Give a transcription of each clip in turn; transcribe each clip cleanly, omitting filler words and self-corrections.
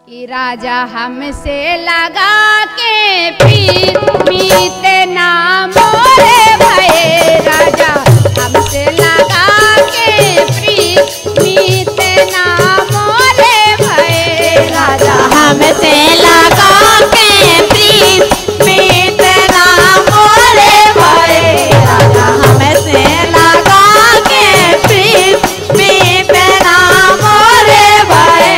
कि राजा हमसे लगा के पीर मीत ना मोरे भये। राजा हमसे लगा के पीर मीत ना मोरे भये। राजा हमसे लगा के पीर मीत ना मोरे भये। राजा हमसे लगा के पीर मीत ना मोरे भये।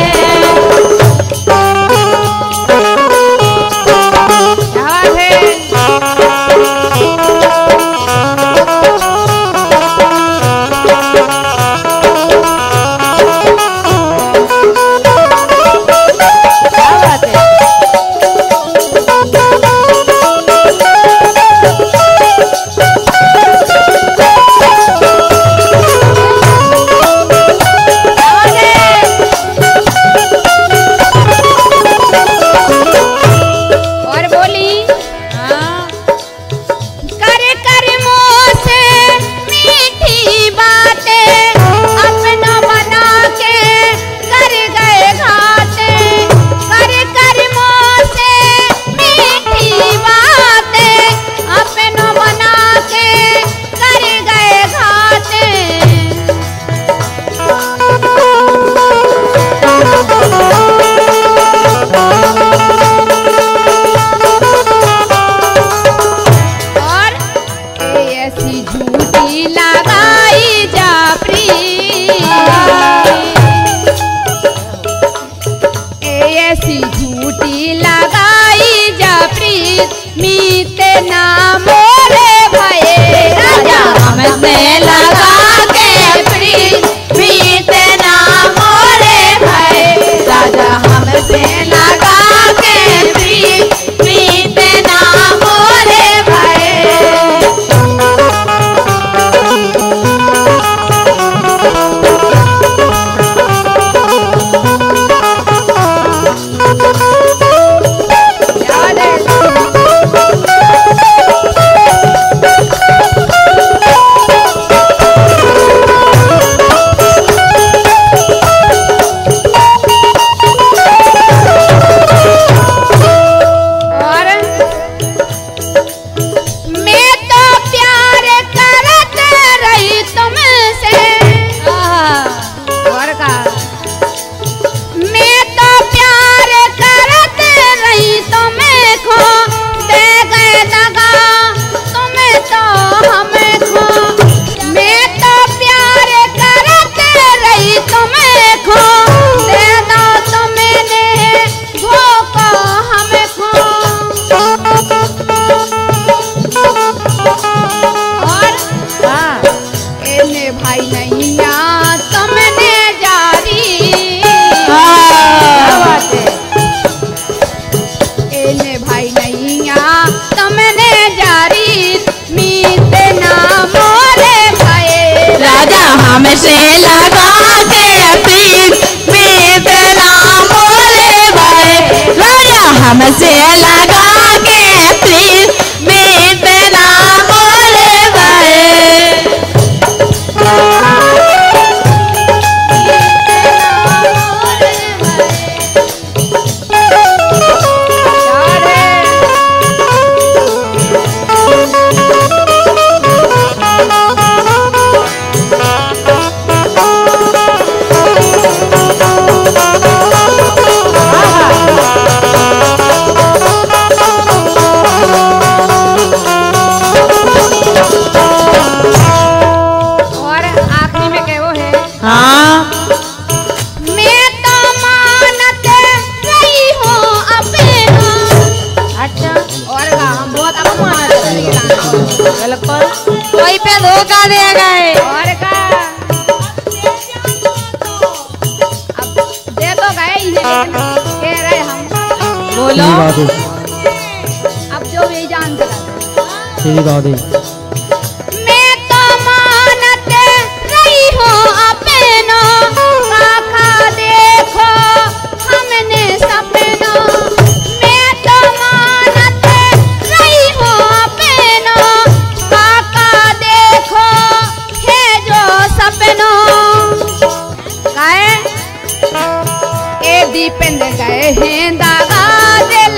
हमसे लगा के पीर मीत ना मोरे भये। राजा हमसे लगा के पीर मीत ना मोरे भये। कोई पे धोखा दे गए और का अब दे तो गए लेकिन कह रहे हम बोलो अब जो भी जानते तेरी बात है। मैं तो मानते रही हूँ अपना आँखा देखो हमने सपना। मैं तो मानते रही हूँ अपना आँखा देखो है जो सपना। गाए ए दीपेंद्र गए हैं दागा दिल